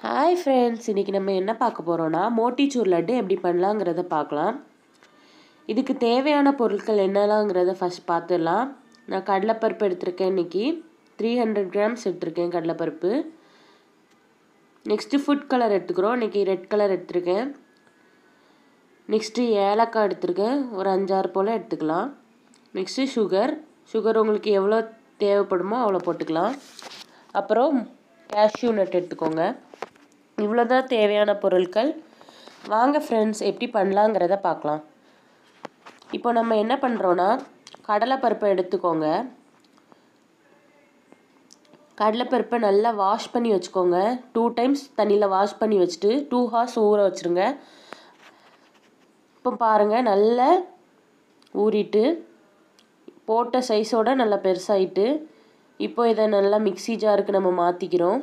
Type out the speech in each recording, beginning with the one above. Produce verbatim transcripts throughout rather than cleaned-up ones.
Hi friends, இன்றைக்கி நம்ம என்ன பார்க்க போகிறோன்னா மோட்டிச்சூர் லட்டு எப்படி பண்ணலாங்கிறத பார்க்கலாம். இதுக்கு தேவையான பொருட்கள் என்னலாங்கிறத ஃபஸ்ட் பார்த்துடலாம். நான் கடலைப்பருப்பு எடுத்திருக்கேன். இன்றைக்கி த்ரீ ஹண்ட்ரட் கிராம்ஸ் எடுத்திருக்கேன் கடலைப்பருப்பு. நெக்ஸ்ட்டு ஃபுட் கலர் எடுத்துக்கிறோம். இன்றைக்கி ரெட் கலர் எடுத்திருக்கேன். நெக்ஸ்ட்டு ஏலக்காய் எடுத்திருக்கேன், ஒரு அஞ்சாறு போல் எடுத்துக்கலாம். நெக்ஸ்ட்டு சுகர் சுகர் உங்களுக்கு எவ்வளோ தேவைப்படுமோ அவ்வளோ போட்டுக்கலாம். அப்புறம் கேஷ்யூ நட் எடுத்துக்கோங்க. இவ்வளோ தான் தேவையான பொருட்கள். வாங்க ஃப்ரெண்ட்ஸ், எப்படி பண்ணலாங்கிறத பார்க்கலாம். இப்போ நம்ம என்ன பண்ணுறோன்னா, கடலைப்பருப்பை எடுத்துக்கோங்க. கடலைப்பருப்பை நல்லா வாஷ் பண்ணி வச்சுக்கோங்க. டூ டைம்ஸ் தண்ணியில் வாஷ் பண்ணி வச்சுட்டு டூ ஹார்ஸ் ஊற வச்சுருங்க. இப்போ பாருங்கள், நல்லா ஊறிட்டு போட்ட சைஸோடு நல்லா பெருசாகிட்டு, இப்போ இதை நல்லா மிக்ஸி ஜாருக்கு நம்ம மாற்றிக்கிறோம்.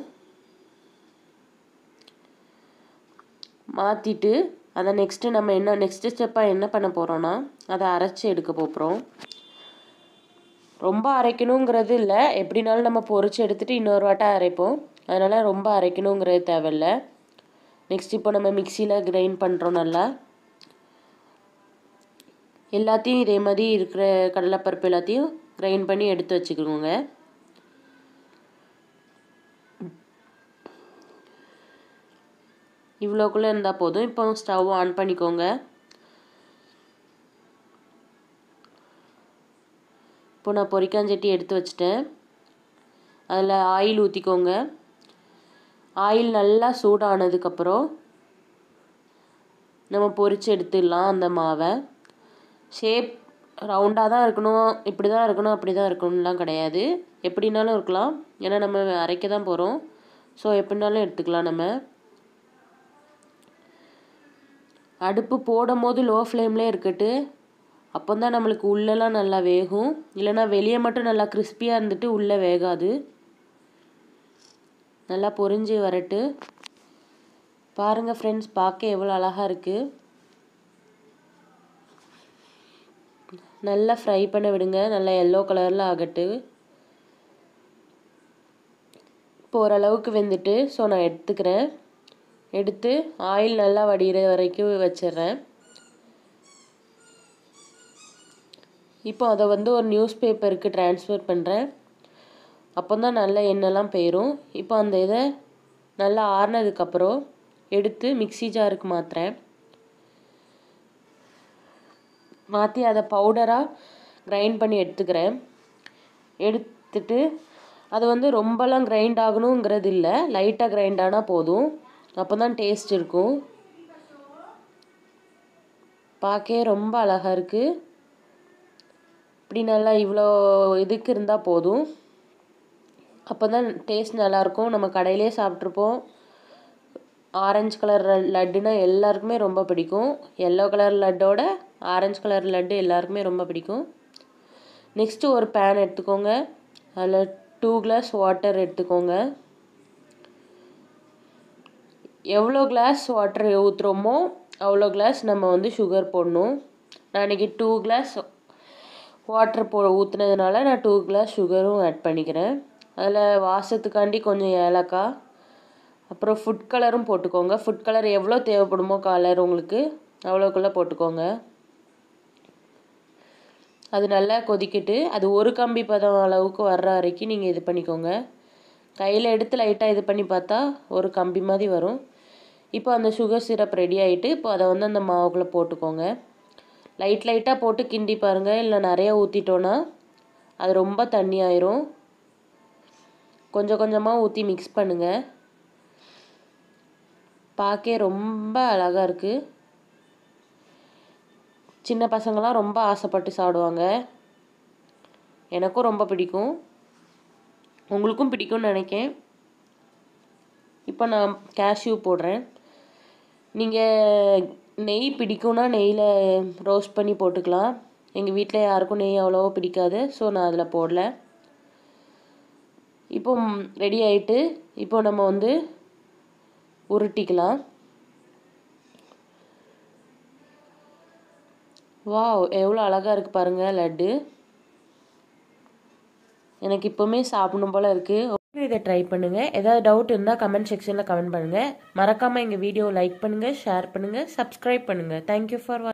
மாற்றிட்டு அதை நெக்ஸ்ட்டு நம்ம என்ன நெக்ஸ்ட்டு ஸ்டெப்பாக என்ன பண்ண போகிறோன்னா, அதை அரைச்சி எடுக்க போகிறோம். ரொம்ப அரைக்கணுங்கிறது இல்லை, எப்படினாலும் நம்ம பொரிச்சு எடுத்துகிட்டு இன்னொரு வாட்டை அரைப்போம். அதனால் ரொம்ப அரைக்கணுங்கிறது தேவையில்லை. நெக்ஸ்ட் இப்போ நம்ம மிக்சியில் கிரைண்ட் பண்ணுறோம். நல்லா எல்லாத்தையும் இதே மாதிரி இருக்கிற கடலைப்பருப்பு எல்லாத்தையும் கிரைண்ட் பண்ணி எடுத்து வச்சுக்கோங்க. இவ்வளோக்குள்ளே இருந்தால் போதும். இப்போ ஸ்டவ் ஆன் பண்ணிக்கோங்க. இப்போ நான் பொரிக்காஞ்சட்டி எடுத்து வச்சுட்டேன். அதில் ஆயில் ஊற்றிக்கோங்க. ஆயில் நல்லா சூடானதுக்கப்புறம் நம்ம பொரித்து எடுத்துடலாம். அந்த மாவை ஷேப் ரவுண்டாக தான் இருக்கணும், இப்படி தான் இருக்கணும், அப்படி தான் இருக்கணும்லாம் கிடையாது. எப்படினாலும் இருக்கலாம், ஏன்னா நம்ம அரைக்க தான் போகிறோம். ஸோ எப்படினாலும் எடுத்துக்கலாம். நம்ம அடுப்பு போடும் போது லோ ஃப்ளேம்லேயே இருக்கட்டு. அப்போ தான் நம்மளுக்கு உள்ளெல்லாம் நல்லா வேகும். இல்லைனா வெளியே மட்டும் நல்லா கிறிஸ்பியாக இருந்துட்டு உள்ளே வேகாது. நல்லா பொரிஞ்சு வரட்டு. பாருங்கள் ஃப்ரெண்ட்ஸ், பார்க்க எவ்வளோ அழகாக இருக்குது. நல்லா ஃப்ரை பண்ண விடுங்க. நல்லா எல்லோ கலரில் ஆகட்டு. இப்போ ஓரளவுக்கு வெந்துட்டு, ஸோ நான் எடுத்துக்கிறேன். எடுத்து ஆயில் நல்லா வடிகிற வரைக்கும் வச்சிடுறேன். இப்போ அதை வந்து ஒரு நியூஸ் பேப்பருக்கு ட்ரான்ஸ்ஃபர் பண்ணுறேன். அப்போ தான் நல்லா எண்ணெய்லாம் போயிடும். இப்போ அந்த இதை நல்லா ஆறுனதுக்கப்புறம் எடுத்து மிக்ஸி ஜாருக்கு மாற்றுறேன். மாற்றி அதை பவுடராக கிரைண்ட் பண்ணி எடுத்துக்கிறேன். எடுத்துட்டு அது வந்து ரொம்பலாம் கிரைண்ட் ஆகணுங்கிறது இல்லை, லைட்டாக கிரைண்ட் ஆனால் போதும். அப்போ தான் டேஸ்ட் இருக்கும். பார்க்க ரொம்ப அழகாக இருக்குது. இப்படி நல்லா இவ்வளோ இதுக்கு இருந்தால் போதும். அப்போ தான் டேஸ்ட் நல்லாயிருக்கும். நம்ம கடையிலே சாப்பிட்ருப்போம். ஆரஞ்சு கலர் லட்டுனா எல்லாருக்குமே ரொம்ப பிடிக்கும். எல்லோ கலர் லட்டோட ஆரஞ்சு கலர் லட்டு எல்லாருக்குமே ரொம்ப பிடிக்கும். நெக்ஸ்ட்டு ஒரு பேன் எடுத்துக்கோங்க. அதில் டூ கிளாஸ் வாட்டர் எடுத்துக்கோங்க. எவ்வளோ கிளாஸ் வாட்டர் ஊற்றுறோமோ அவ்வளோ கிளாஸ் நம்ம வந்து சுகர் போடணும். நான் இன்றைக்கி டூ கிளாஸ் வாட்டர் போ ஊற்றுனதுனால நான் டூ கிளாஸ் சுகரும் ஆட் பண்ணிக்கிறேன். அதில் வாசத்துக்காண்டி கொஞ்சம் ஏலக்காய், அப்புறம் ஃபுட் கலரும் போட்டுக்கோங்க. ஃபுட் கலர் எவ்வளோ தேவைப்படுமோ கலர் உங்களுக்கு அவ்வளோக்குள்ளே போட்டுக்கோங்க. அது நல்லா கொதிக்கிட்டு அது ஒரு கம்பி பதம் அளவுக்கு வர்ற வரைக்கும் நீங்கள் இது பண்ணிக்கோங்க. கையில் எடுத்து லைட்டாக இது பண்ணி பார்த்தா ஒரு கம்பி மாதிரி வரும். இப்போ அந்த சுகர் சிரப் ரெடி ஆகிட்டு, இப்போ அதை வந்து அந்த மாவுக்குள்ளே போட்டுக்கோங்க. லைட் லைட்டாக போட்டு கிண்டி பாருங்கள். இல்லை நிறையா ஊற்றிட்டோன்னா அது ரொம்ப தண்ணி ஆயிரும். கொஞ்சம் கொஞ்சமாக ஊற்றி மிக்ஸ் பண்ணுங்கள். பார்க்க ரொம்ப அழகாக இருக்குது. சின்ன பசங்களாம் ரொம்ப ஆசைப்பட்டு சாப்பிடுவாங்க. எனக்கும் ரொம்ப பிடிக்கும், உங்களுக்கும் பிடிக்கும்னு நினைக்கிறேன். இப்போ நான் கேஷ்யூ போடுறேன். நீங்கள் நெய் பிடிக்கும்னா நெய்யில் ரோஸ்ட் பண்ணி போட்டுக்கலாம். எங்கள் வீட்டில் யாருக்கும் நெய் அவ்வளோவா பிடிக்காது, ஸோ நான் அதில் போடல. இப்போ ரெடி ஆகிட்டு, இப்போ நம்ம வந்து உருட்டிக்கலாம். வாவ், எவ்வளோ அழகாக இருக்குது பாருங்கள் லட்டு. எனக்கு இப்போவுமே சாப்பிடணும் போல் இருக்குது. இதை ட்ரை பண்ணுங்கள். ஏதாவது டவுட் இருந்தால் கமெண்ட் செக்ஷனில் கமெண்ட் பண்ணுங்கள். மறக்காமல் எங்கள் வீடியோ லைக் பண்ணுங்கள், ஷேர் பண்ணுங்கள், சப்ஸ்கிரைப் பண்ணுங்கள். தேங்க்யூ ஃபார் வாட்சிங்.